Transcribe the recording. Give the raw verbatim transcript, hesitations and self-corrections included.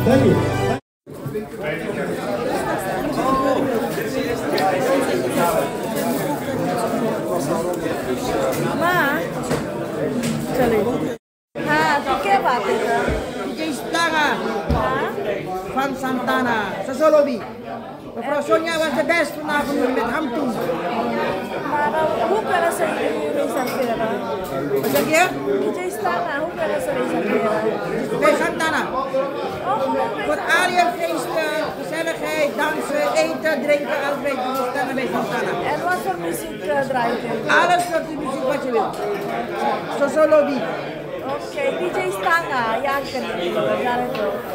Thank you. Ma, chale. हाँ, तो क्या बात है? D J Santana van Santana, sa Solobi. Mevrouw Sonja was de beste vanavond met hem toen. Maar hoe kunnen ze reserveren? Wat zeg je? D J Santana, hoe kunnen ze reserveren? Bij Santana. Oh, voor ariënfeesten, gezelligheid, dansen, eten, drinken, alles bij Santana bij Santana. En wat voor muziek uh, draait je? Alles soorten muziek wat je wilt. Zo Solobi. Oké, okay, D J Santana, ja, ik ken het.